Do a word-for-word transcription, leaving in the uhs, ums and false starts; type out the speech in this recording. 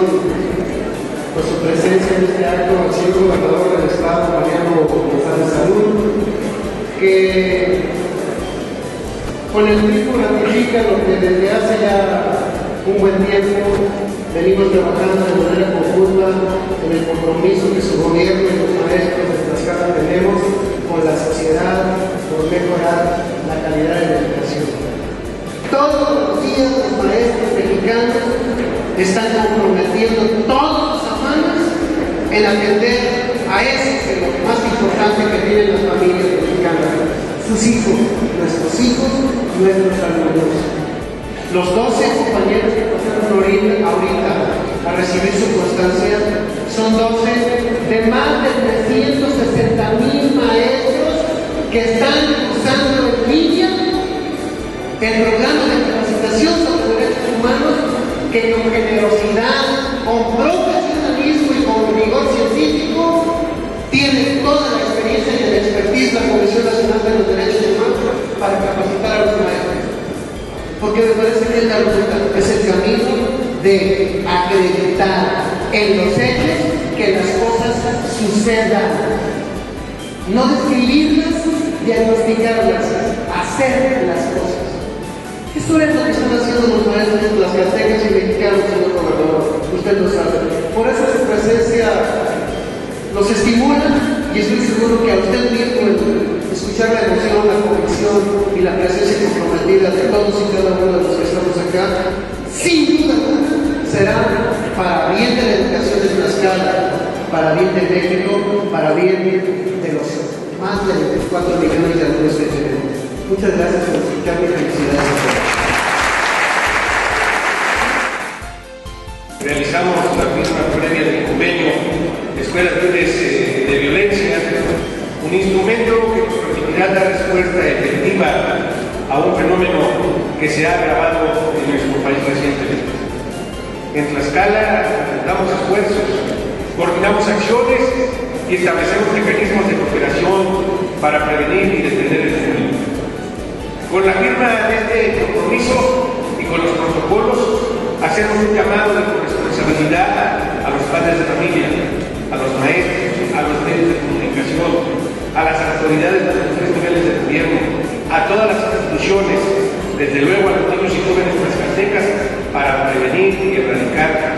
por su presencia en este acto al señor gobernador del estado, Mariano González Salud, que con el mismo ratifica lo que desde hace ya un buen tiempo venimos trabajando de manera conjunta en el compromiso que su gobierno y los maestros de Tlaxcala tenemos con la sociedad por mejorar la calidad de la educación. Todos los días los maestros mexicanos están comprometiendo todos los afanes en atender a eso que es lo más importante que tienen las familias mexicanas, sus hijos, nuestros hijos, nuestros alumnos. Los doce compañeros que pasaron ahorita a recibir su constancia son doce de más de trescientos sesenta mil maestros que están usando en línea el programa de capacitación sobre derechos humanos que con generosidad, con profesionalismo y con rigor científico tienen toda la experiencia y la expertise de la Comisión Nacional de los Derechos Humanos para capacitar a los maestros. Porque me parece que es la ruta, es el camino de acreditar en los hechos que las cosas sucedan. No describirlas, diagnosticarlas, hacer las cosas. Esto es lo que están haciendo los maestros tlaxcaltecas y mexicanos, señor gobernador. Usted lo sabe. Por eso su presencia los estimula y estoy seguro que a usted mismo escuchar la emoción, la convicción y la presencia comprometida de todos y cada uno de los que estamos acá, sin duda será para bien de la educación de Tlaxcala, para bien de México, para bien de los más de veinticuatro millones de alumnos que tenemos. Muchas gracias por escucharme y felicidades. Realizamos la misma previa del convenio de Escuelas Libres eh, de Violencia, un instrumento que nos permitirá dar respuesta efectiva a un fenómeno que se ha agravado en nuestro país recientemente. En Tlaxcala damos esfuerzos, coordinamos acciones y establecemos mecanismos de cooperación para prevenir y detener el fenómeno. Con la firma de este compromiso y con los protocolos, hacemos un llamado de corresponsabilidad a los padres de familia, a los maestros, a los medios de comunicación, a las autoridades de los tres niveles de gobierno, a todas las instituciones, desde luego a los niños y jóvenes tlaxcaltecas, para prevenir y erradicar